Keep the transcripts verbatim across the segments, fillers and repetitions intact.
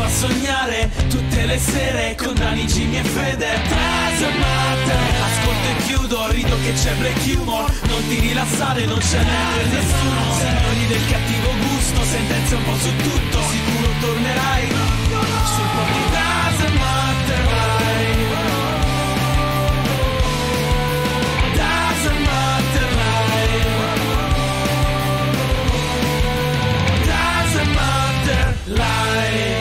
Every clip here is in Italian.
sognare tutte le sere con Dani, Jimmy e Fede. Doesn't matter. Ascolto e chiudo, rido che c'è black humor. Non ti rilassare, non c'è neanche nessuno. Signori del cattivo gusto, sentenze un po' su tutto. Sicuro tornerai sul po' di Doesn't matter, vai. Doesn't matter, vai. Doesn't matter, vai.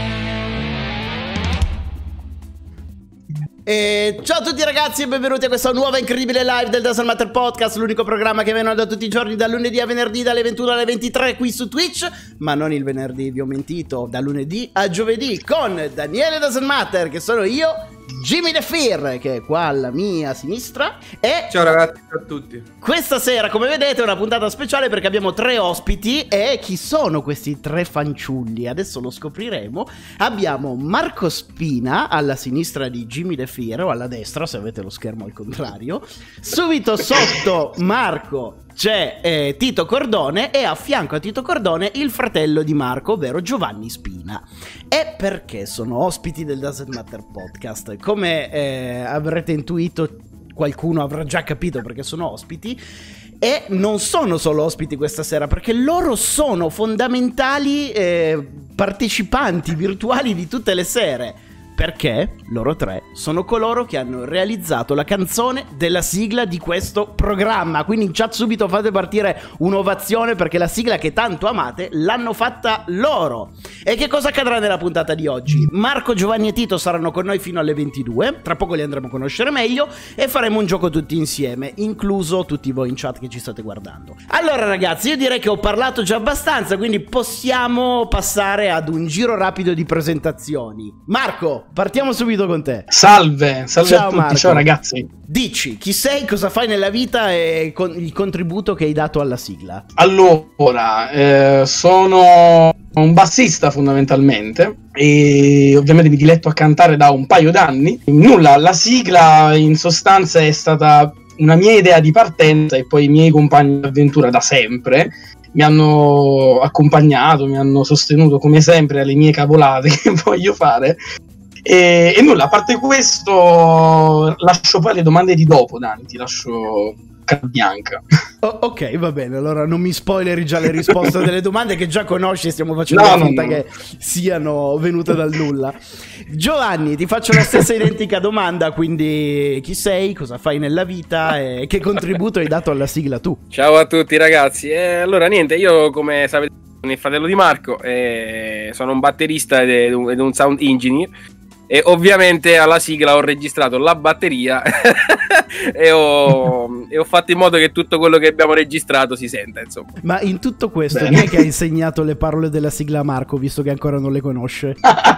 E ciao a tutti ragazzi e benvenuti a questa nuova incredibile live del Doesn't Matter Podcast, l'unico programma che viene da tutti i giorni, da lunedì a venerdì, dalle ventuno alle ventitré qui su Twitch, ma non il venerdì, vi ho mentito, da lunedì a giovedì con Daniele Doesn't Matter, che sono io, Jimmy The Fear, che è qua alla mia sinistra, e... Ciao ragazzi, ciao a tutti. Questa sera, come vedete, è una puntata speciale perché abbiamo tre ospiti. E chi sono questi tre fanciulli? Adesso lo scopriremo. Abbiamo Marco Spina alla sinistra di Jimmy The Fear, o alla destra se avete lo schermo al contrario. Subito sotto Marco c'è eh, Tito Cordone, e a fianco a Tito Cordone il fratello di Marco, ovvero Giovanni Spina. E perché sono ospiti del Doesn't Matter Podcast? Come eh, avrete intuito, qualcuno avrà già capito perché sono ospiti. E non sono solo ospiti questa sera, perché loro sono fondamentali eh, partecipanti virtuali di tutte le sere. Perché loro tre sono coloro che hanno realizzato la canzone della sigla di questo programma. Quindi in chat subito fate partire un'ovazione, perché la sigla che tanto amate l'hanno fatta loro. E che cosa accadrà nella puntata di oggi? Marco, Giovanni e Tito saranno con noi fino alle ventidue. Tra poco li andremo a conoscere meglio e faremo un gioco tutti insieme, incluso tutti voi in chat che ci state guardando. Allora ragazzi, io direi che ho parlato già abbastanza, quindi possiamo passare ad un giro rapido di presentazioni. Marco, partiamo subito con te. Salve, salve ciao, a tutti, Marco. Ciao ragazzi. Dici, chi sei, cosa fai nella vita e con il contributo che hai dato alla sigla. Allora, eh, sono un bassista fondamentalmente e ovviamente mi diletto a cantare da un paio d'anni. Nulla, la sigla in sostanza è stata una mia idea di partenza e poi i miei compagni di avventura da sempre mi hanno accompagnato, mi hanno sostenuto come sempre alle mie cavolate che voglio fare. E, e nulla, a parte questo lascio poi le domande di dopo, Dani, ti lascio carta bianca. Oh, ok, va bene, allora non mi spoileri già le risposte delle domande che già conosci e stiamo facendo no, la finta no, no. che siano venute dal nulla. Giovanni, ti faccio la stessa identica domanda, quindi chi sei, cosa fai nella vita e che contributo hai dato alla sigla tu? Ciao a tutti ragazzi, e allora niente, io come sapete sono il fratello di Marco, e sono un batterista ed un, ed un sound engineer. E ovviamente alla sigla ho registrato la batteria e, ho, e ho fatto in modo che tutto quello che abbiamo registrato si senta, insomma. Ma in tutto questo, Bene. chi è che ha insegnato le parole della sigla a Marco, visto che ancora non le conosce?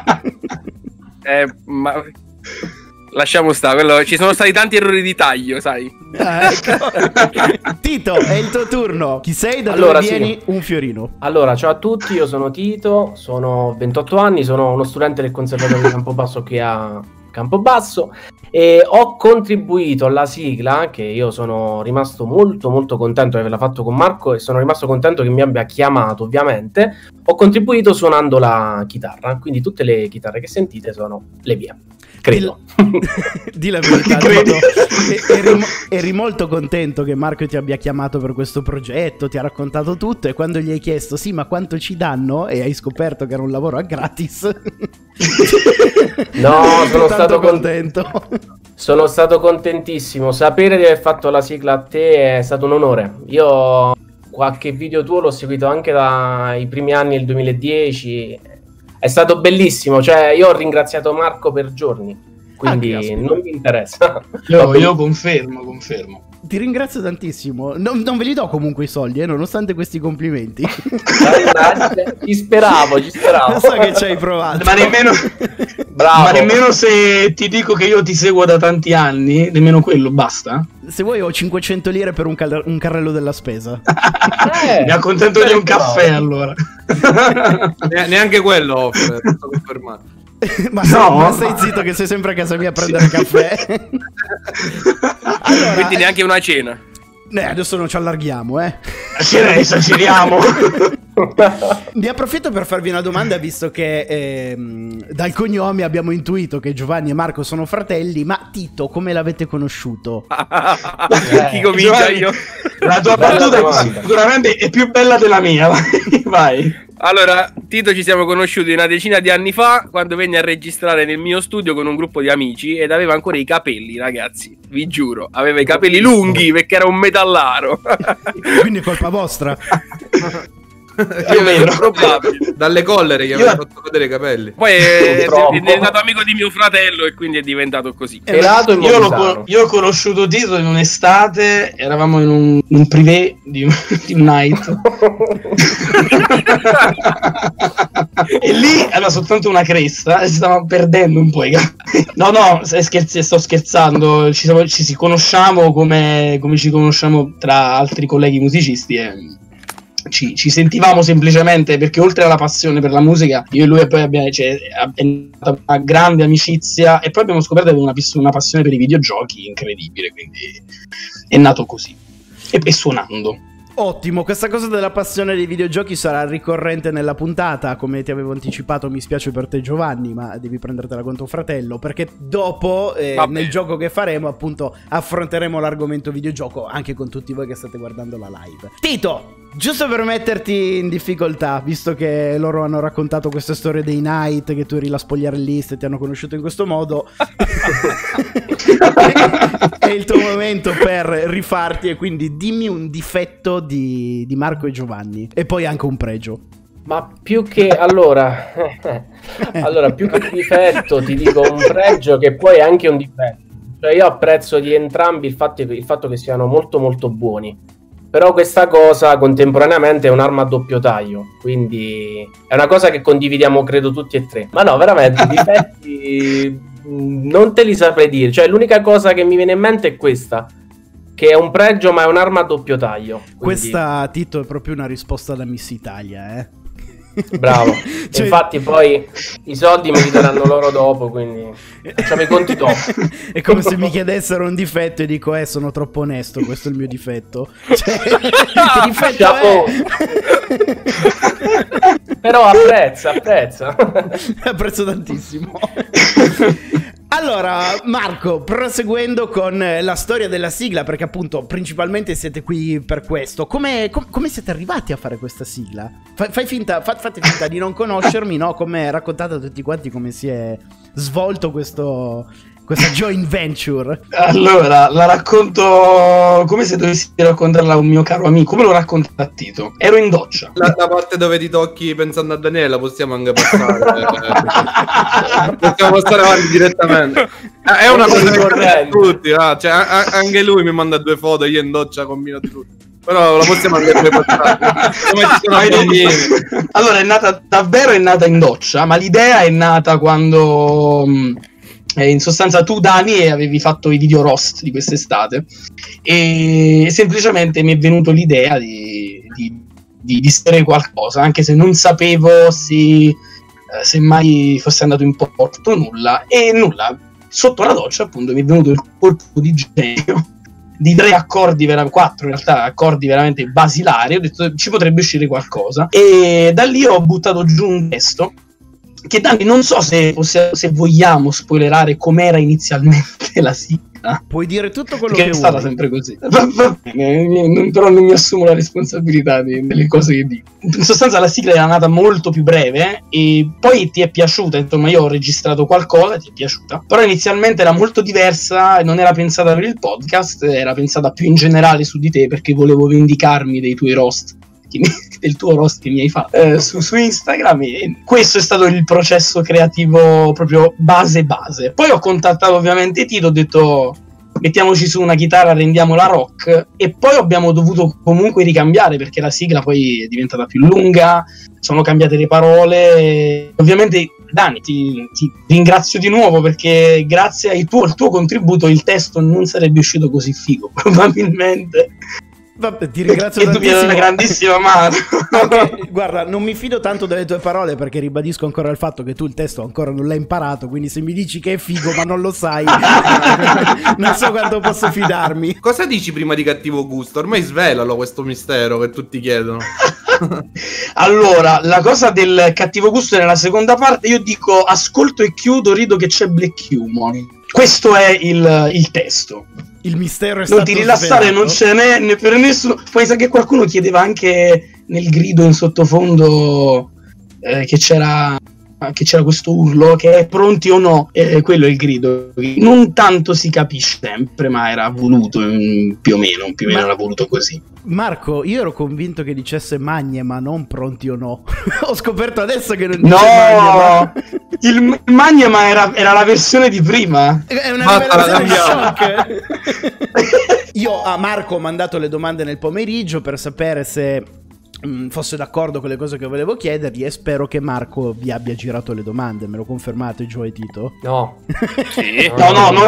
eh, ma... Lasciamo stare, quello... ci sono stati tanti errori di taglio, sai. Ah, ecco. Tito, è il tuo turno. Chi sei? Da allora, dove vieni? sì. Un fiorino. Allora, ciao a tutti, io sono Tito, sono ventotto anni, sono uno studente del Conservatorio di Campobasso qui a Campobasso e ho contribuito alla sigla, che io sono rimasto molto molto contento di averla fatto con Marco e sono rimasto contento che mi abbia chiamato, ovviamente. Ho contribuito suonando la chitarra, quindi tutte le chitarre che sentite sono le mie. Credo. Di la verità, Tito. eri, eri molto contento che Marco ti abbia chiamato per questo progetto, ti ha raccontato tutto, e quando gli hai chiesto sì ma quanto ci danno e hai scoperto che era un lavoro a gratis, no, sono stato contento. Sono stato contentissimo. Sapere di aver fatto la sigla a te è stato un onore. Io qualche video tuo l'ho seguito anche dai primi anni del duemiladieci. È stato bellissimo, cioè io ho ringraziato Marco per giorni, quindi ah, non mi interessa. Io, io confermo, confermo. Ti ringrazio tantissimo. Non, non ve li do comunque i soldi, eh, nonostante questi complimenti. Ci speravo, ci speravo. So che ci hai provato. Ma nemmeno, Bravo. ma nemmeno se ti dico che io ti seguo da tanti anni, nemmeno quello basta. Se vuoi ho cinquecento lire per un, cal- un carrello della spesa. Eh, mi accontento di un caffè allora. Ne- neanche quello offre, posso confermare. ma, sei, no. ma stai zitto che sei sempre a casa mia a prendere caffè. Allora, quindi neanche una cena. Eh, adesso non ci allarghiamo, eh. Sì, esageriamo. Ne approfitto per farvi una domanda, visto che ehm, dal cognome abbiamo intuito che Giovanni e Marco sono fratelli, ma Tito come l'avete conosciuto? Eh, Chi comincia? Giovanni, Io? La tua battuta sicuramente è più bella della mia. Vai. Allora, Tito ci siamo conosciuti una decina di anni fa, quando venne a registrare nel mio studio con un gruppo di amici, ed aveva ancora i capelli, ragazzi, vi giuro, aveva i capelli lunghi perché era un metallaro. Quindi è colpa vostra. Io vedo probabile. Dalle collere gli aveva fatto cadere i capelli. Poi è, è diventato amico di mio fratello e quindi è diventato così. Pelato e io, l'ho co- io ho conosciuto Tito in un'estate, eravamo in un, un privé di, di un night. E lì aveva soltanto una cresta e si stava perdendo un po' i capelli. No, no, scherzi, sto scherzando. Ci, siamo, ci si conosciamo come, come ci conosciamo tra altri colleghi musicisti e Ci, ci sentivamo semplicemente perché oltre alla passione per la musica, io e lui poi abbiamo, cioè, è nata una grande amicizia e poi abbiamo scoperto che aveva una, una passione per i videogiochi incredibile, quindi è nato così e, e suonando. Ottimo, questa cosa della passione dei videogiochi sarà ricorrente nella puntata, come ti avevo anticipato. Mi spiace per te Giovanni, ma devi prendertela con tuo fratello, perché dopo eh, nel gioco che faremo appunto affronteremo l'argomento videogioco anche con tutti voi che state guardando la live. Tito, giusto per metterti in difficoltà, visto che loro hanno raccontato queste storie dei night, che tu eri la spogliarellista e ti hanno conosciuto in questo modo, è il tuo momento per rifarti, e quindi dimmi un difetto di, di Marco e Giovanni e poi anche un pregio. Ma più che allora allora più che un difetto ti dico un pregio che poi è anche un difetto. Cioè io apprezzo di entrambi il fatto, il fatto che siano molto molto buoni, però questa cosa contemporaneamente è un'arma a doppio taglio, quindi è una cosa che condividiamo credo tutti e tre. Ma no, veramente difetti non te li saprei dire. Cioè l'unica cosa che mi viene in mente è questa, che è un pregio ma è un'arma a doppio taglio, quindi... Questa, Tito, è proprio una risposta da Miss Italia, eh? Bravo. Cioè... infatti poi i soldi me li daranno loro dopo, quindi facciamo i conti dopo. È come se mi chiedessero un difetto e dico eh sono troppo onesto, questo è il mio difetto. Cioè, il difetto è... Però apprezza, apprezza. Apprezzo tantissimo. Allora, Marco, proseguendo con la storia della sigla, perché appunto principalmente siete qui per questo, come, com- come siete arrivati a fare questa sigla? Fa- fai finta, fa- fate finta di non conoscermi, no? Come raccontate a tutti quanti come si è svolto questo... questa joint venture. Allora, la racconto come se dovessi raccontarla a un mio caro amico. Come lo racconta a Tito? Ero in doccia. La, la parte dove ti tocchi pensando a Daniela possiamo anche passare. Possiamo passare avanti direttamente. È una cosa che corrente tutti, ah. Cioè, a- anche lui mi manda due foto, io in doccia combino tutto. Però la possiamo anche passare. Come ci sono i Allora, è nata davvero è nata in doccia, ma l'idea è nata quando... Eh, in sostanza tu, Dani, avevi fatto i video roast di quest'estate e semplicemente mi è venuto l'idea di, di, di, di scrivere qualcosa, anche se non sapevo se, eh, se mai fosse andato in porto o nulla, e nulla, sotto la doccia appunto mi è venuto il colpo di genio di tre accordi, vera- quattro in realtà accordi veramente basilari. Ho detto ci potrebbe uscire qualcosa e da lì ho buttato giù un testo che Dani, non so se, se, se vogliamo spoilerare com'era inizialmente la sigla. Puoi dire tutto quello che che è stata vuoi. sempre così. Va, va bene, non, però non mi assumo la responsabilità di, delle cose che dico. In sostanza la sigla era nata molto più breve e poi ti è piaciuta, insomma io ho registrato qualcosa, ti è piaciuta, però inizialmente era molto diversa, non era pensata per il podcast, era pensata più in generale su di te, perché volevo vendicarmi dei tuoi roast, del tuo roast che mi hai fatto eh, su, su Instagram, e questo è stato il processo creativo proprio base base. Poi ho contattato ovviamente Tito, ho detto mettiamoci su una chitarra, rendiamola rock, e poi abbiamo dovuto comunque ricambiare perché la sigla poi è diventata più lunga, sono cambiate le parole. Ovviamente Dani, ti, ti ringrazio di nuovo perché grazie al tuo, al tuo contributo il testo non sarebbe uscito così figo probabilmente. Vabbè, ti ringrazio E tu mi hai dato una grandissima mano. Anche, guarda, non mi fido tanto delle tue parole perché ribadisco ancora il fatto che tu il testo ancora non l'hai imparato, quindi se mi dici che è figo ma non lo sai, non so quanto posso fidarmi. Cosa dici prima di cattivo gusto? Ormai svelalo questo mistero che tutti chiedono. Allora, la cosa del cattivo gusto nella seconda parte, io dico ascolto e chiudo, rido che c'è black humor. Questo è il, il testo. Il mistero è stato Non ti rilassare, svelato. non ce n'è né per nessuno. Poi sa che qualcuno chiedeva anche nel grido in sottofondo eh, che c'era che c'era questo urlo che è pronti o no, eh, quello è il grido. Non tanto si capisce sempre, ma era voluto mm, più o meno, più o meno Ma- era voluto così. Marco, io ero convinto che dicesse magne ma non pronti o no. Ho scoperto adesso che non dice No, magne, ma... il Magnema era, era la versione di prima. È una Basta, la rivelazione cambiamo. shock. Io a Marco ho mandato le domande nel pomeriggio per sapere se mh, fosse d'accordo con le cose che volevo chiedergli e spero che Marco vi abbia girato le domande. Me lo confermate, Gio e Tito? No. Sì. No, no, non...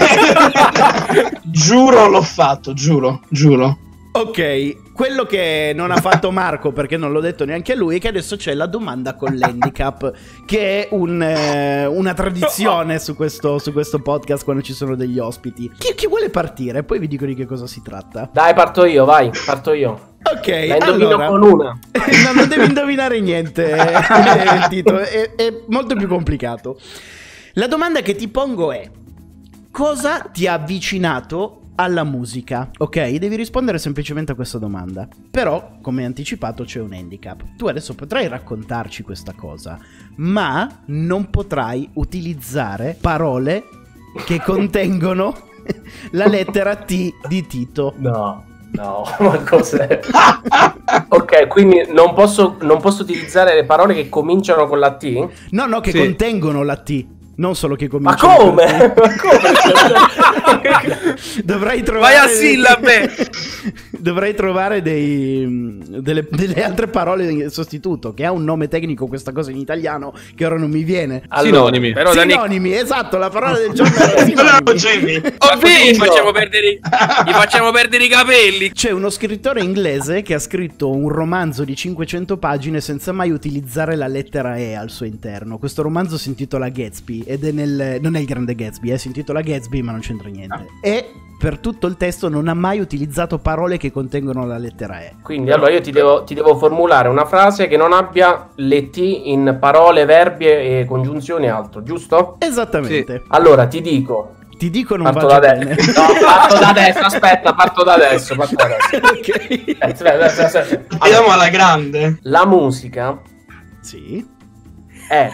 Giuro l'ho fatto, giuro, giuro. Ok, quello che non ha fatto Marco, perché non l'ho detto neanche a lui, è che adesso c'è la domanda con l'handicap, che è un, eh, una tradizione su questo, su questo podcast quando ci sono degli ospiti. Chi, chi vuole partire? Poi vi dico di che cosa si tratta. Dai, parto io, vai, parto io. Ok, La indovino allora... con una. No, non devi indovinare niente, eh, Tito, è, è molto più complicato. La domanda che ti pongo è: cosa ti ha avvicinato alla musica? Ok, devi rispondere semplicemente a questa domanda. Però, come anticipato, c'è un handicap. Tu adesso potrai raccontarci questa cosa, ma non potrai utilizzare parole che contengono la lettera T di Tito. No, no, ma cos'è? Ok, quindi non posso, non posso utilizzare le parole che cominciano con la T? No, no, che Sì. contengono la T. Non solo che Ma cominciano con come? la T. Ma come? Dovrai trovare Vai a sillabe. Dovrai trovare dei, delle, delle altre parole in sostituto, che ha un nome tecnico questa cosa in italiano che ora non mi viene. Allora, Sinonimi. Però Dani, Sinonimi, esatto, la parola del giorno è Bravo, sinonimi. Jamie. ma così gli facciamo perdere, gli facciamo perdere i capelli. C'è uno scrittore inglese che ha scritto un romanzo di cinquecento pagine senza mai utilizzare la lettera E al suo interno. Questo romanzo si intitola Gatsby ed è nel... non è il grande Gatsby, eh, si intitola Gatsby ma non c'entra niente. E per tutto il testo non ha mai utilizzato parole che contengono la lettera E. Quindi allora io ti devo, ti devo formulare una frase che non abbia le T in parole, verbi e congiunzioni e altro, giusto? Esattamente. Allora ti dico, Ti dico non parto va da bene. adesso. No, parto da adesso, aspetta, parto da adesso, parto da adesso. Ok. Eh, aspetta, aspetta, aspetta. Andiamo Allora, alla grande. la musica Sì. è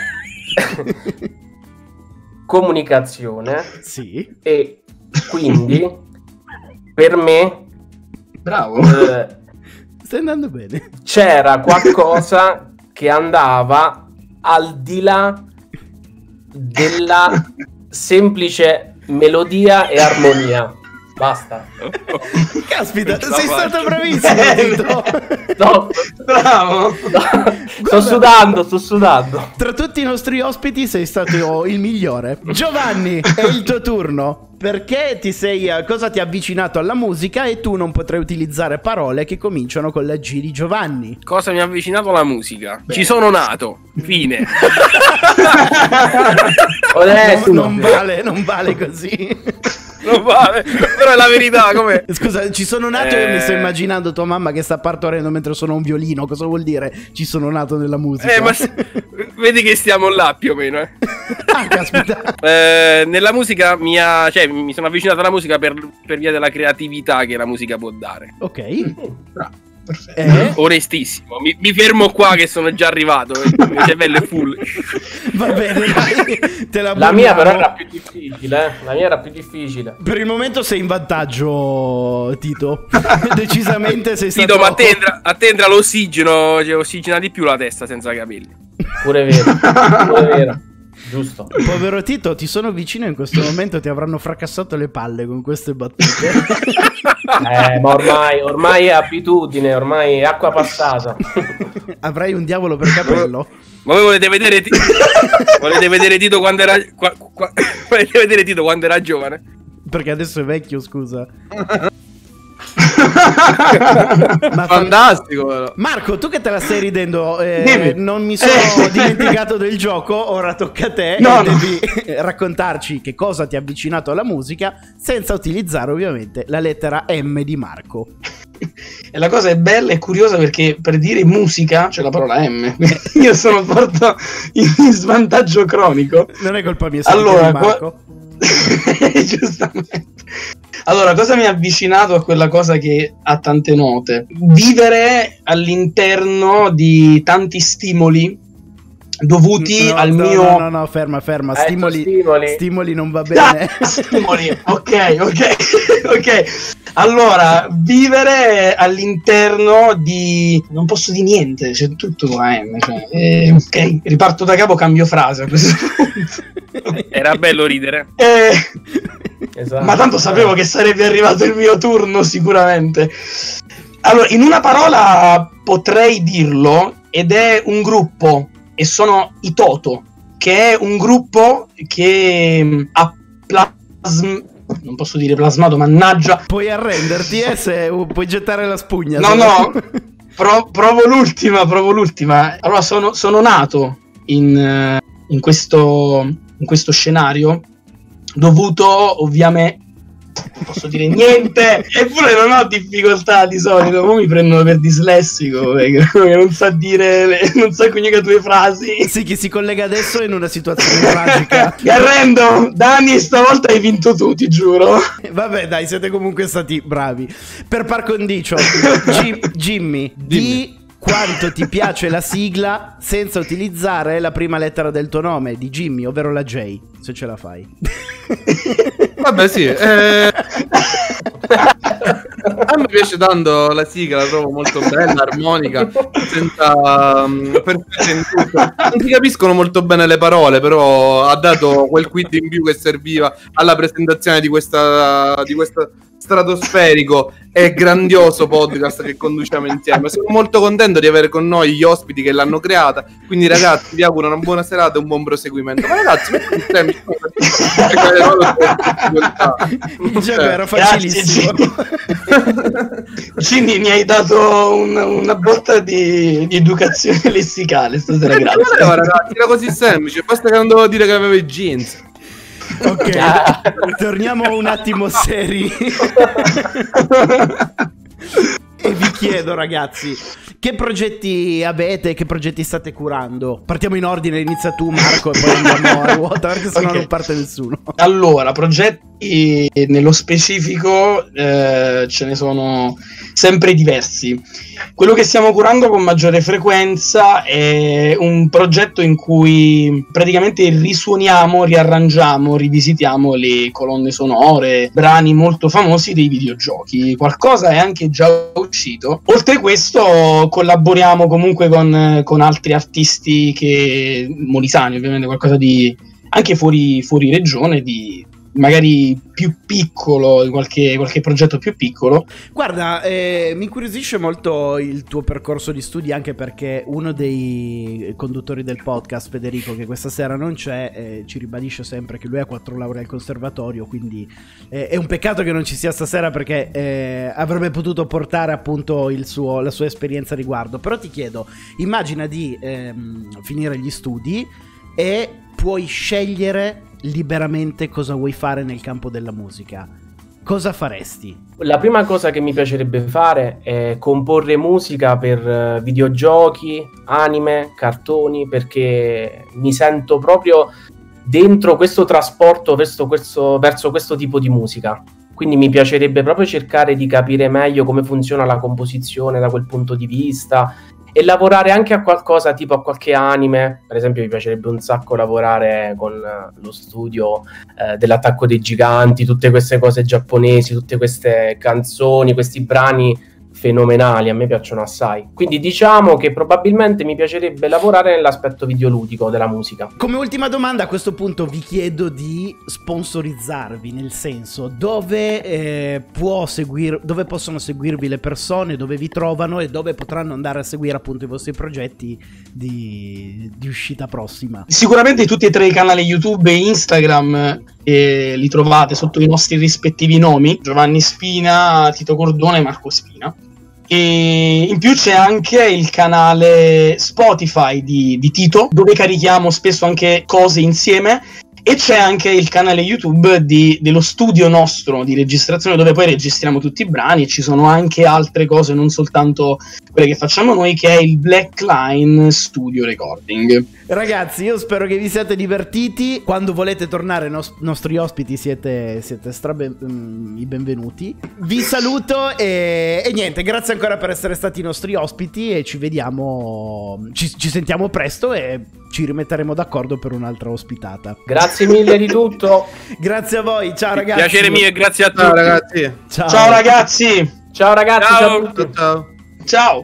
comunicazione Sì. e quindi per me Bravo. eh, Stai andando bene. c'era qualcosa che andava al di là della semplice melodia e armonia. Basta. Caspita, Ce la sei faccio. stato bravissimo, Tito. No, Bravo. sto sudando, sto sudando. Tra tutti i nostri ospiti sei stato il migliore. Giovanni, è il tuo turno. Perché ti sei, cosa ti ha avvicinato alla musica e tu non potrai utilizzare parole che cominciano con la G di Giovanni? Cosa mi ha avvicinato alla musica? Ci sono nato. Fine. Onesto. Non, non vale, non vale così. Non vale. Però è la verità, com'è? Scusa, ci sono nato e Eh. mi sto immaginando tua mamma che sta partorendo mentre suona un violino. Cosa vuol dire? Ci sono nato nella musica. Eh, ma s- vedi che stiamo là più o meno, eh. Ah, caspita. Eh, nella musica mi ha, cioè, mi sono avvicinato alla musica per, per via della creatività che la musica può dare. Ok. Bravo. Perfetto. Eh? Onestissimo, mi, mi fermo qua che sono già arrivato. eh. Il mio cervello è full. Va bene, dai, te la La mia però buoniamo. era più difficile, eh. La mia era più difficile. Per il momento sei in vantaggio, Tito. Decisamente sei stato... Tito, ma a te entra, a te entra l'ossigeno, cioè ossigena di più la testa senza capelli. Pure vero. Pure vero. Giusto. Povero Tito, ti sono vicino in questo momento, ti avranno fracassato le palle con queste battute. Eh, ma ormai, ormai è abitudine, ormai è acqua passata. Avrai un diavolo per capello. Ma voi volete vedere Ti- volete vedere Tito quando era qua- qua- volete vedere Tito quando era giovane? Perché adesso è vecchio, scusa. Ma fantastico però. Marco, tu che te la stai ridendo, eh, non mi sono dimenticato del gioco, ora tocca a te. No, e no. devi raccontarci che cosa ti ha avvicinato alla musica senza utilizzare ovviamente la lettera M di Marco. E la cosa è bella e curiosa perché per dire musica c'è la parola M. Io sono porto in svantaggio cronico. Non è colpa mia, allora, di Marco. Qua... giustamente. Allora, cosa mi ha avvicinato a quella cosa che ha tante note? Vivere all'interno di tanti stimoli dovuti no, al no, mio... No, no, no, ferma, ferma. Stimoli, stimoli. stimoli non va bene. Ah, stimoli, ok, ok, ok. Allora, vivere all'interno di... non posso dire niente, c'è tutto con la M. Cioè, eh, ok, riparto da capo, cambio frase a questo punto. Era bello ridere. Eh, Esatto. ma tanto sapevo che sarebbe arrivato il mio turno sicuramente. Allora, in una parola potrei dirlo, ed è un gruppo, e sono i Toto, che è un gruppo che ha plasm... non posso dire plasmato, mannaggia. Puoi arrenderti, eh, se uh, puoi gettare la spugna. No, se no, pro- provo l'ultima, provo l'ultima. Allora, sono, sono nato in, in, questo, in questo scenario, dovuto ovviamente... non posso dire niente, eppure non ho difficoltà di solito. Poi mi prendono per dislessico perché non sa dire, le, non sa coniugare due frasi. Sì, chi si collega adesso è in una situazione tragica. Mi arrendo, Dani, stavolta hai vinto tu, ti giuro. Vabbè, dai, siete comunque stati bravi. Per par condicio, Gi- Jimmy, di quanto ti piace la sigla senza utilizzare la prima lettera del tuo nome, di Jimmy, ovvero la J, se ce la fai. Vabbè, sì. Eh... A me piace tanto la sigla, la trovo molto bella, armonica, senza um, perfetta in tutto. Non si capiscono molto bene le parole, però ha dato quel quid in più che serviva alla presentazione di questa di questa stratosferico e grandioso podcast che conduciamo insieme. Sono molto contento di avere con noi gli ospiti che l'hanno creata, quindi ragazzi vi auguro una buona serata e un buon proseguimento. Ma ragazzi, metti insieme Il gioco era facilissimo. Quindi mi hai dato una, una botta di, di educazione lessicale stasera, grazie. Allora, ragazzi, era così semplice, basta che non dovevo dire che avevo i jeans. Ok, torniamo un attimo seri. E vi chiedo, ragazzi, che progetti avete, che progetti state curando? Partiamo in ordine, inizia tu Marco e poi andiamo a ruota perché sennò Okay. non parte nessuno. Allora, progetti nello specifico eh, ce ne sono sempre diversi. Quello che stiamo curando con maggiore frequenza è un progetto in cui praticamente risuoniamo, riarrangiamo, rivisitiamo le colonne sonore, brani molto famosi dei videogiochi. Qualcosa è anche già uscito. Oltre a questo collaboriamo comunque con, con altri artisti che molisani, ovviamente qualcosa di anche fuori, fuori regione, di magari più piccolo, qualche, qualche progetto più piccolo. Guarda, eh, mi incuriosisce molto il tuo percorso di studi, anche perché uno dei conduttori del podcast, Federico, che questa sera non c'è, eh, ci ribadisce sempre che lui ha quattro lauree al conservatorio, quindi eh, è un peccato che non ci sia stasera, perché eh, avrebbe potuto portare appunto il suo, la sua esperienza a riguardo. Però ti chiedo, immagina di ehm, finire gli studi e puoi scegliere liberamente cosa vuoi fare nel campo della musica. Cosa faresti? La prima cosa che mi piacerebbe fare è comporre musica per eh, videogiochi, anime, cartoni, perché mi sento proprio dentro questo trasporto verso questo, verso questo tipo di musica. Quindi mi piacerebbe proprio cercare di capire meglio come funziona la composizione da quel punto di vista e lavorare anche a qualcosa tipo a qualche anime. Per esempio mi piacerebbe un sacco lavorare con lo studio eh, dell'Attacco dei Giganti, tutte queste cose giapponesi, tutte queste canzoni, questi brani fenomenali, a me piacciono assai. Quindi diciamo che probabilmente mi piacerebbe lavorare nell'aspetto videoludico della musica. Come ultima domanda, a questo punto vi chiedo di sponsorizzarvi, nel senso dove eh, può seguir, dove possono seguirvi le persone, dove vi trovano e dove potranno andare a seguire appunto i vostri progetti di, di uscita prossima. Sicuramente tutti e tre i canali YouTube e Instagram e li trovate sotto i nostri rispettivi nomi: Giovanni Spina, Tito Cordone e Marco Spina. E in più c'è anche il canale Spotify di, di Tito, dove carichiamo spesso anche cose insieme, e c'è anche il canale YouTube di, dello studio nostro di registrazione, dove poi registriamo tutti i brani, e ci sono anche altre cose, non soltanto quelle che facciamo noi, che è il Black Line Studio Recording. Ragazzi, io spero che vi siate divertiti. Quando volete tornare nos- nostri ospiti siete, siete stra ben- mm, i benvenuti. Vi saluto e, e niente, grazie ancora per essere stati i nostri ospiti, e ci vediamo, ci, ci sentiamo presto e ci rimetteremo d'accordo per un'altra ospitata. Grazie mille di tutto. Grazie a voi, ciao ragazzi. Piacere mio e grazie a tutti. Ciao ragazzi. Ciao, Ciao ragazzi. Ciao ragazzi, Ciao. ciao a tutti. Ciao ciao. Ciao.